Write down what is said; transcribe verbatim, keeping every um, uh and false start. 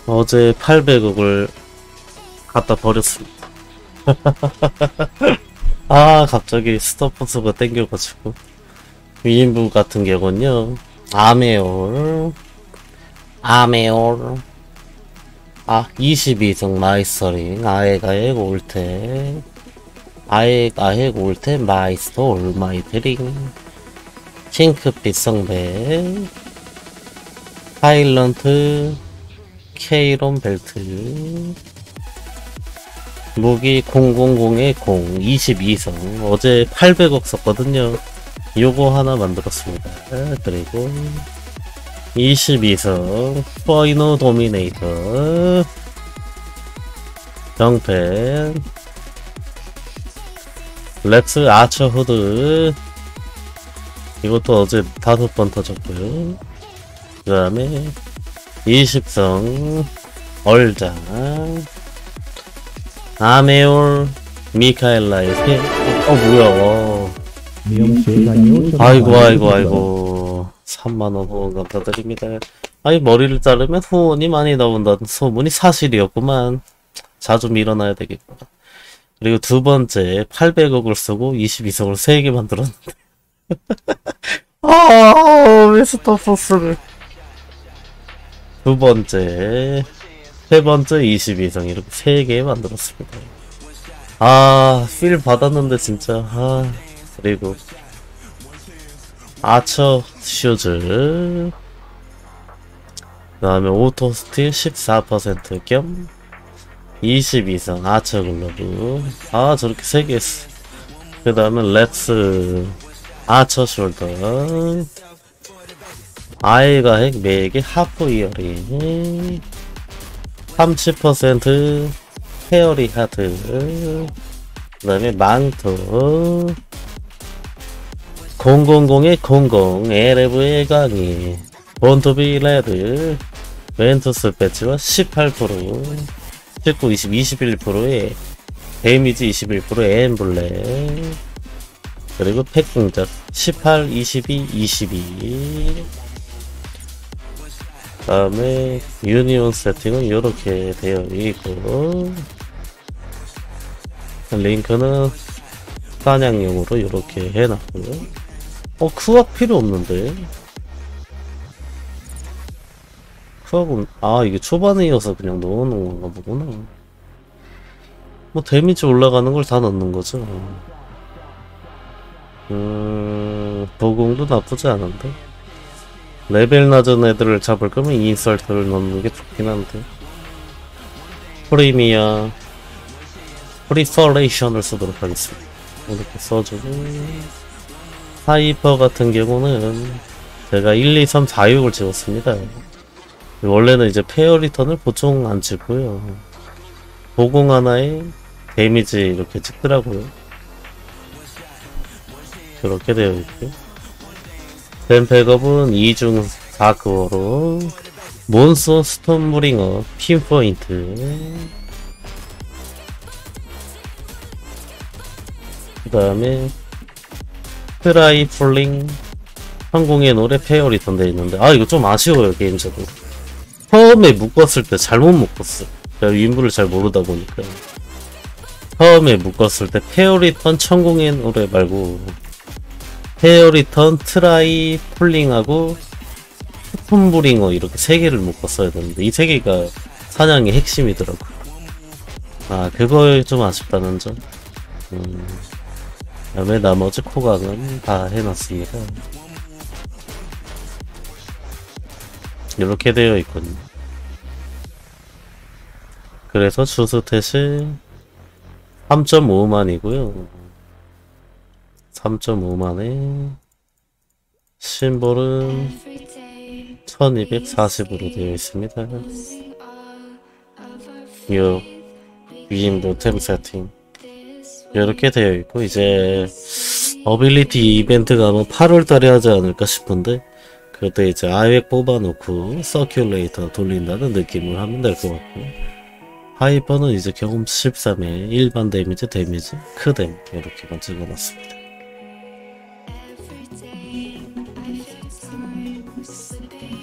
어제 팔백억을 갖다 버렸습니다. 아, 갑자기 스타포스가 땡겨가지고. 위인부 같은 경우는요, 아메올, 아메올, 아, 이십이 성 마이스터링, 아액아액 올테, 아액아액 올테, 마이스터 올마이테링, 핑크빛 성배, 하일런트, 케이론 벨트, 무기 공공공의 공, 이십이 성, 어제 팔백억 썼거든요. 요거 하나 만들었습니다. 그리고 이십이 성 파이너 도미네이터 정펜 렉스 아처 후드, 이것도 어제 다섯 번 터졌고요. 그 다음에 이십 성 얼장 아메올 미카엘라의 세, 어 뭐야. 와. 아이고 아이고 아이고 삼만원 후원 감사드립니다. 아니, 머리를 자르면 후원이 많이 나온다는 소문이 사실이었구만. 자주 밀어놔야 되겠구나. 그리고 두 번째 팔백억을 쓰고 이십이 성을 세 개 만들었는데 아, 왜 스타포스를. 두 번째 세 번째 이십이 성 이렇게 세 개 만들었습니다. 아, 필 받았는데 진짜. 아, 그리고 아처 슈즈, 그 다음에 오토스틸 십사 퍼센트 겸 이십이 성 아처 글러브. 아, 저렇게 세 개 했어. 그 다음에 렉스 아처 숄더, 아이가 핵 매개 하프 이어링, 삼십 퍼센트 페어리 하트, 그 다음에 망토, 공공공의 공공, 엘에프의 강의, 본토비 레드, 멘토스 배치와 십팔 퍼센트, 십구, 이십, 이십일 퍼센트의 데미지 이십일 퍼센트의 엠블렘, 그리고 팩 공작 십팔, 이십이, 이십이. 그 다음에 유니온 세팅은 이렇게 되어 있고, 링크는 사냥용으로 이렇게 해놨고요. 어, 크왁 필요 없는데. 크왁은, 아, 이게 초반에 이어서 그냥 넣어놓은 건가 보구나. 뭐 데미지 올라가는 걸 다 넣는 거죠. 음, 도공도 나쁘지 않은데. 레벨 낮은 애들을 잡을 거면 인설트를 넣는 게 좋긴 한데. 프리미아 프리퍼레이션을 쓰도록 하겠습니다. 이렇게 써주고, 하이퍼 같은 경우는 제가 일, 이, 삼, 사, 육을 찍었습니다. 원래는 이제 페어 리턴을 보통 안 찍고요. 보공 하나에 데미지 이렇게 찍더라고요. 그렇게 되어 있고, 된 백업은 이 중 사 코어로 몬스터 스톰브링어 핀포인트, 그 다음에 트라이 풀링 성공의 노래 페어 리턴 되어 있는데, 아, 이거 좀 아쉬워요. 게임적으로 처음에 묶었을 때 잘못 묶었어. 제가 윈부를 잘 모르다 보니까 처음에 묶었을 때 페어 리턴 천공의 노래 말고 페어 리턴 트라이 풀링하고 스톰브링어 이렇게 세 개를 묶었어야 되는데, 이 세 개가 사냥의 핵심이더라고. 아, 그거에 좀 아쉽다는 점. 음. 그 다음에 나머지 코강은 다 해놨습니다. 이렇게 되어 있군요. 그래서 주스탯이 삼 점 오만이고요. 삼 점 오만에 심볼은 천이백사십으로 되어 있습니다. 요 위임도 템 세팅 이렇게 되어 있고, 이제 어빌리티 이벤트가 아마 팔월달에 하지 않을까 싶은데, 그때 이제 아이엑 뽑아놓고 서큘레이터 돌린다는 느낌을 하면 될 것 같고, 하이퍼는 이제 경험 십삼에 일반 데미지, 데미지, 크뎀 이렇게만 찍어놨습니다.